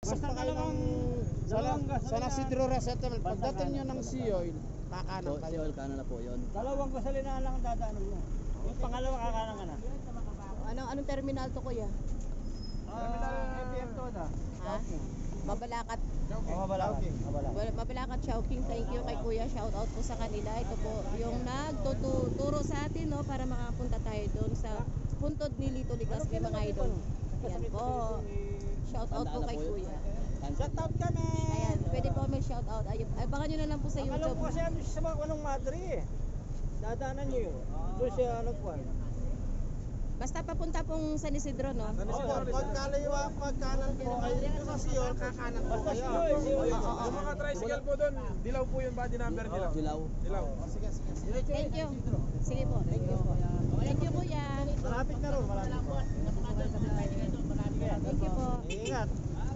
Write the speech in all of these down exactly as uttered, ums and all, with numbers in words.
Basta dalawang dalawang Sa Nasidro Resettlement, pagdating nyo ng Sea-Oil, kakanan So, kayo. Sea-Oil kanan na po yun. dalawang gasolinahan lang ang dadaanan mo. Yung pangalawa kakanan ka na. Anong anong terminal to, kuya? Terminal A P M to na. Ha? Mabalakat. Oh, mabalakat. Mabalakat. Mabalakat Chowking. Thank you kay kuya. Shout out po sa kanila. Ito po yung nagtuturo sa atin, no, para makapunta tayo doon sa puntod ni Lito Legazpi, mga idol. Yan po. Shout out po kay kuya. Shout out kami. Ayan, pwede po may shout out. Ay, abangan nyo na lang po sa Alam YouTube. ko kasi ano siya sa mga anong madre eh. Dadaanan niyo yun. Doon siya nagkuhan. Basta papunta pong San Isidro, no? Pagkalawa, pagkanan po kayo sa Sea-Oil, kakanan po Basta kayo. siya. Yung mga tricycle po doon, dilaw po yung body number nila. Dilaw. Dilaw. Sige, sige, sige. Thank you. Sige po, thank you po. Thank you, kuya. Malapit na ron, malapit. Thank you po. Ingat.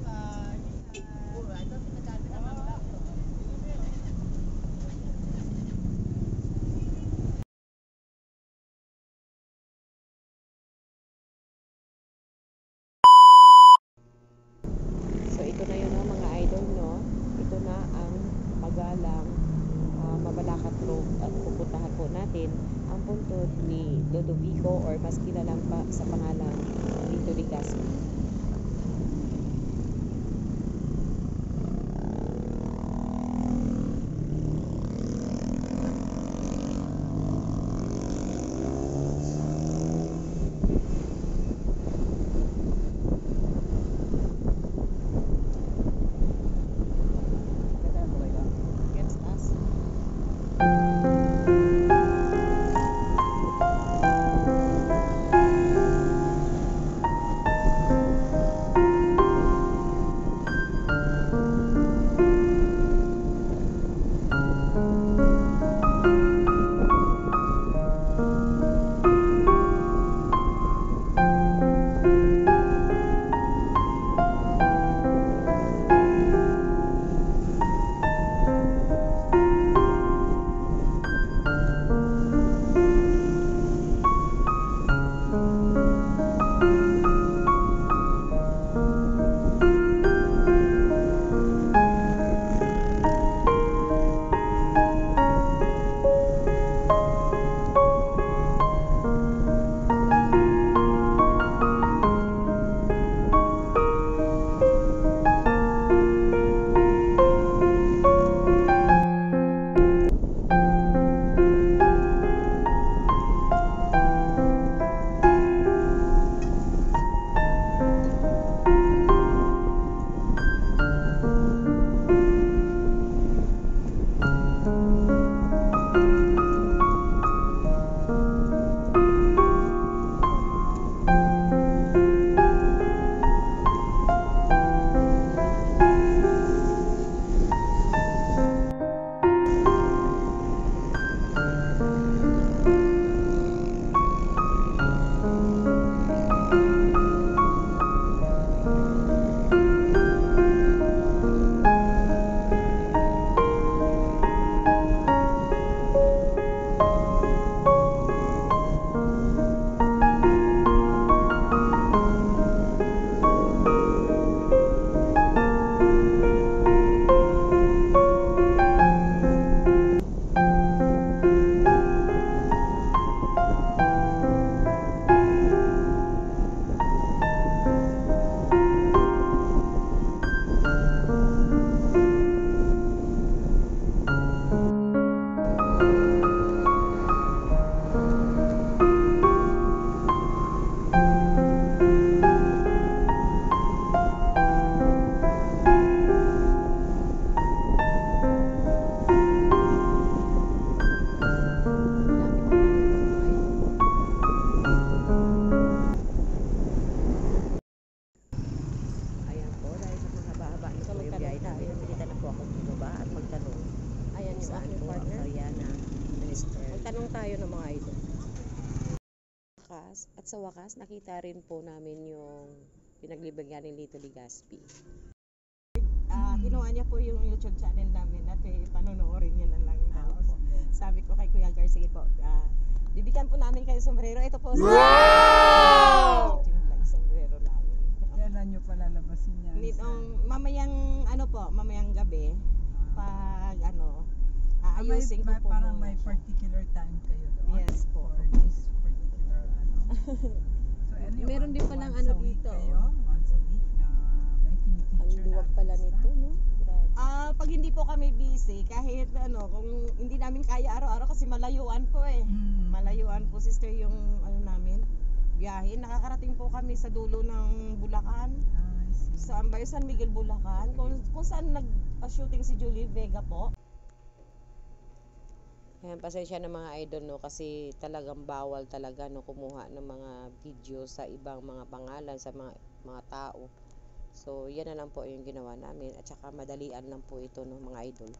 So ito na yun, no, mga idol, no? Ito na ang Magalang uh, Mabalacat Road at pupuntahan po natin ang puntod ni Lodovico or mas kilalang pa sa pangalan Lito Legazpi. Gets us. Magtanong tayo ng mga idol. At sa wakas, nakita rin po namin yung pinaglibagyan ni Lito Legazpi. Uh, kinuha niya po yung YouTube channel namin at eh, panonoorin niya na lang daw. Sabi ko kay Kuya Gar, sige po, uh, bibigyan po namin kayo sombrero. Ito po. Wow! Itim lang sombrero namin. Kailan niyo po palalabasin niya? Nitong mamayang ano po, mamayang gabi pag ano aayusin ko may, po. Parang muna may siya. particular time kayo doon? Yes po. For this particular ano? So anyway, Meron din palang once ano a week dito. Kayo, once a week na may Ang tiniteacher na luwag pala artista? nito, no? Grabe. Ah, pag hindi po kami busy, kahit ano, kung hindi namin kaya araw-araw kasi malayuan po eh. Mm. Malayuan po sister yung ano namin, biyahe. Nakakarating po kami sa dulo ng Bulacan. Ah, I see. Sa Ambayo San Miguel, Bulacan. Kung, kung saan nag-shooting si Julie Vega po. Ayan, pasensya ng mga idol, no, kasi talagang bawal talaga, no, kumuha ng mga video sa ibang mga pangalan, sa mga mga tao. So, yan na lang po yung ginawa namin, at saka madalian lang po ito, no, mga idol.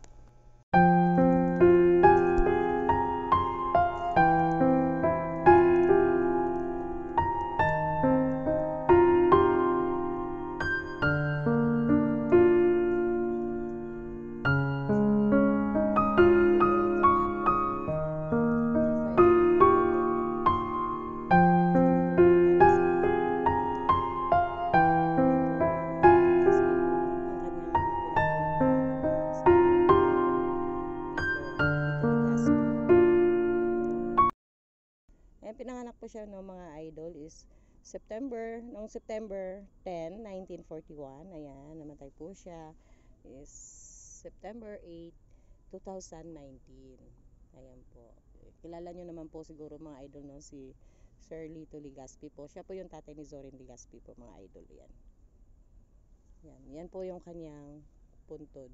Ayan, pinanganak po siya, no, mga idol, is September, noong September tenth, nineteen forty-one. Ayan, namatay po siya is September eighth, twenty nineteen. Ayan po. Kilala nyo naman po siguro mga idol, no, si Sir Lito Legaspi po. Siya po yung tatay ni Zorin Legaspi po, mga idol. Yan. Yan, yan po yung kanyang puntod.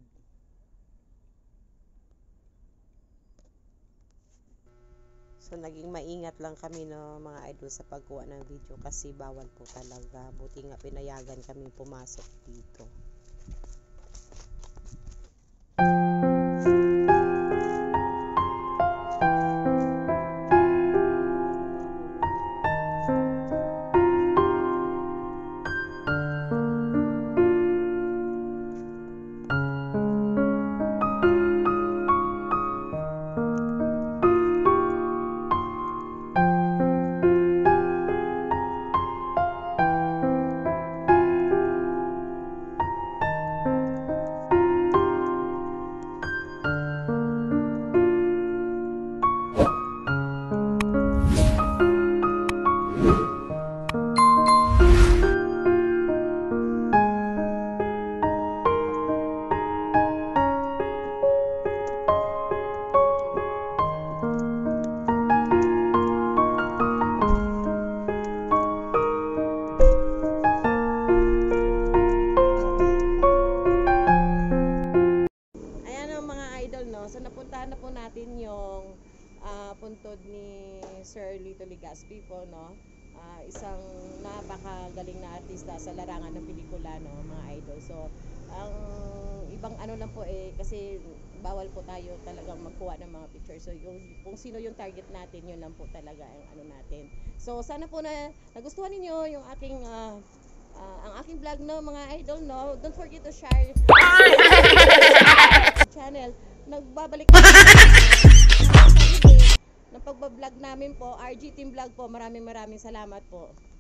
So, naging maingat lang kami, no, mga idol, sa pagkuha ng video kasi bawal po talaga. Buti nga pinayagan kami pumasok dito. So napuntahan na po natin yung uh, puntod ni Sir Lito Legaspi po, no. Uh, isang napakagaling na artista sa larangan ng pelikula, no, mga idol. So ang ibang ano lang po eh, kasi bawal po tayo talagang magkuha ng mga picture. So yung, kung sino yung target natin, yun lang po talaga ang ano natin. So sana po na nagustuhan ninyo yung aking uh, uh, ang aking vlog, no, mga idol, no. Don't forget to share channel. Nagbabalik kami ng pagbablog namin po, R G Team Vlog po. Maraming maraming salamat po.